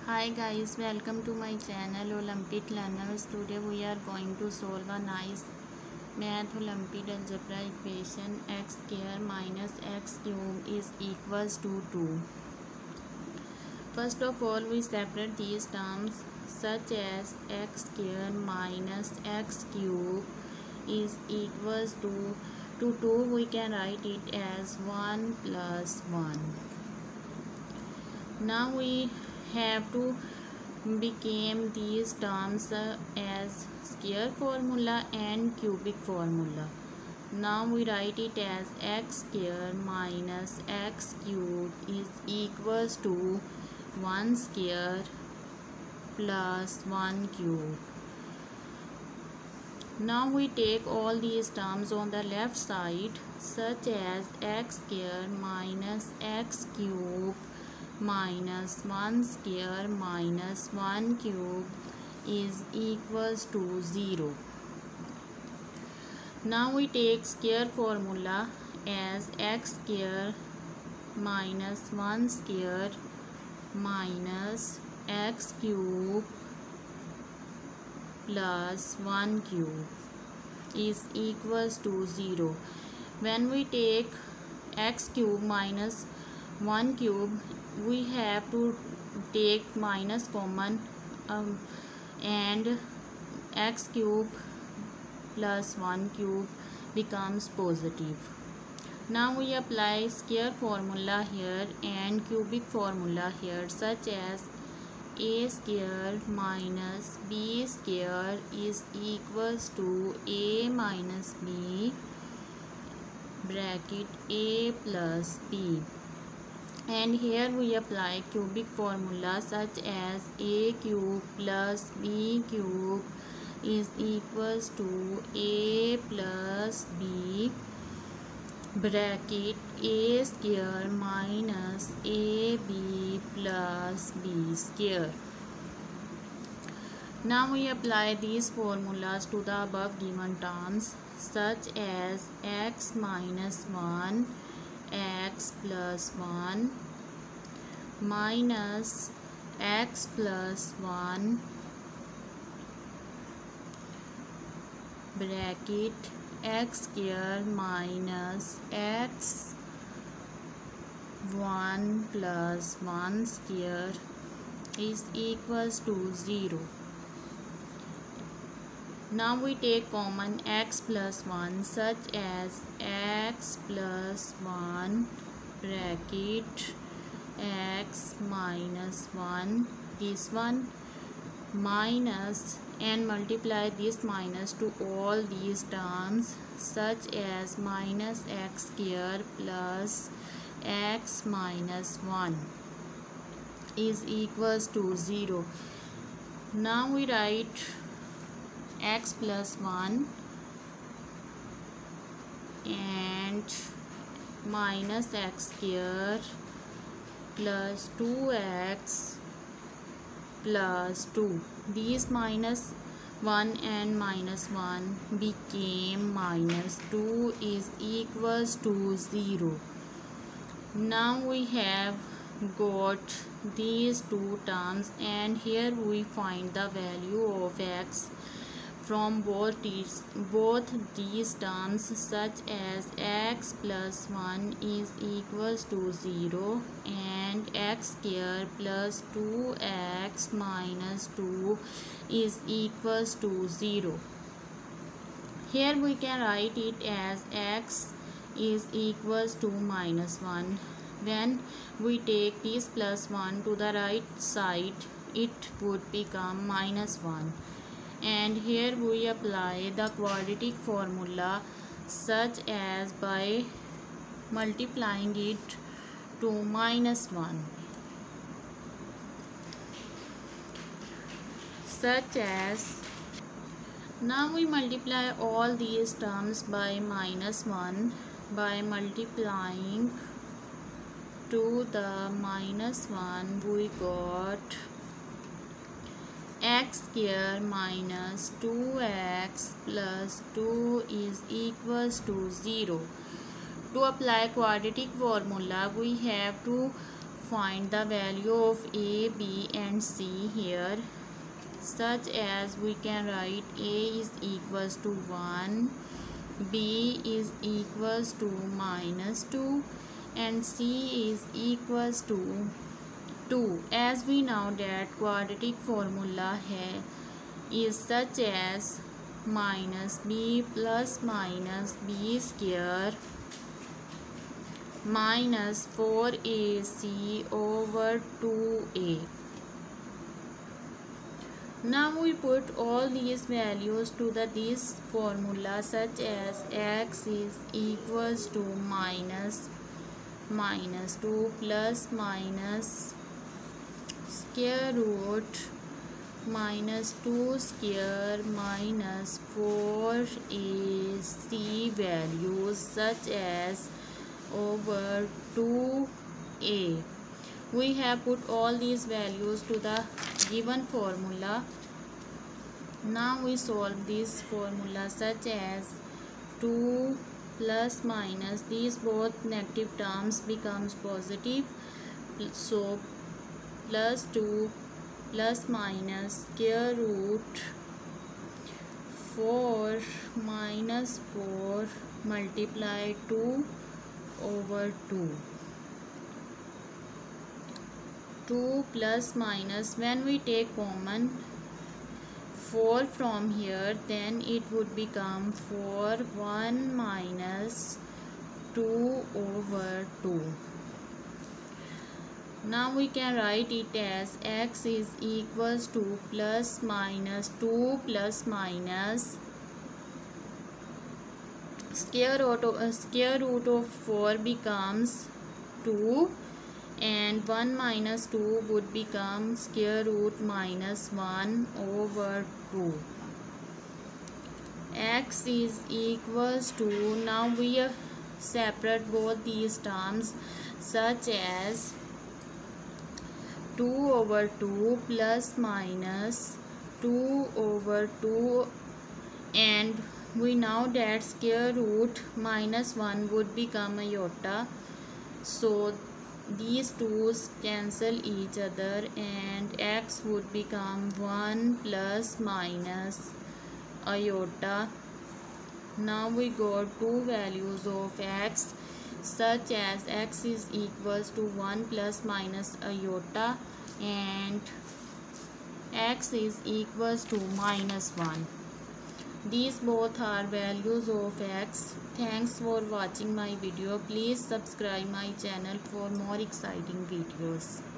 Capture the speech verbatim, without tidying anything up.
Hi guys, welcome to my channel Olympic Learners. Today we are going to solve a nice Math Olympiad algebra equation. X square minus x cube is equals to two. First of all, we separate these terms such as x square minus x cube is equals to to two. We can write it as one plus one. Now we have to become these terms uh, as square formula and cubic formula. Now we write it as x square minus x cube is equals to one square plus one cube. Now we take all these terms on the left side such as x square minus x cube minus one square minus one cube is equals to zero. Now we take square formula as x square minus one square minus x cube plus one cube is equals to zero. When we take x cube minus one cube, we have to take minus common um, and x cube plus one cube becomes positive. Now we apply square formula here and cubic formula here such as a square minus b square is equals to a minus b bracket a plus b. And here we apply cubic formula such as a cube plus b cube is equals to a plus b bracket a square minus ab plus b square. Now we apply these formulas to the above given terms such as x minus one, x plus one minus x plus one bracket x square minus x one plus one square is equals to zero. Now we take common x plus one such as x plus one bracket x minus one, this one minus, and multiply this minus to all these terms such as minus x square plus x minus one is equals to zero. Now we write x plus one and minus x square plus two x plus two. These minus one and minus one became minus two is equals to zero. Now we have got these two terms and here we find the value of x from both these, both these terms such as x plus one is equals to zero and x square plus two x minus two is equals to zero. Here we can write it as x is equals to minus one. When we take this plus one to the right side, it would become minus one. And here we apply the quadratic formula such as by multiplying it to minus one, such as, now we multiply all these terms by minus one by multiplying to the minus one we got x square minus two x plus two is equals to zero. To apply quadratic formula, we have to find the value of A, B and C here, such as we can write A is equals to one, B is equals to minus two and C is equals to two. As we know that quadratic formula hai, is such as minus B plus minus B square minus four A C over two A. Now we put all these values to the this formula, such as x is equals to minus minus two plus minus square root minus two square minus four A C values such as over two A. We have put all these values to the given formula. Now we solve this formula, such as two plus minus, these both negative terms becomes positive, so plus two plus minus square root four minus four multiply two over two. two plus minus, when we take common four from here, then it would become four, one minus two over two. Now we can write it as x is equals to plus minus two plus minus square root of, uh, square root of four becomes two, and one minus two would become square root minus one over two. X is equals to, now we uh, separate both these terms, such as two over two plus minus two over two, and we know that square root minus one would become iota, so these twos cancel each other and x would become one plus minus iota. Now we got two values of x, such as x is equals to one plus minus iota and x is equals to minus one. These both are values of x. Thanks for watching my video. Please subscribe my channel for more exciting videos.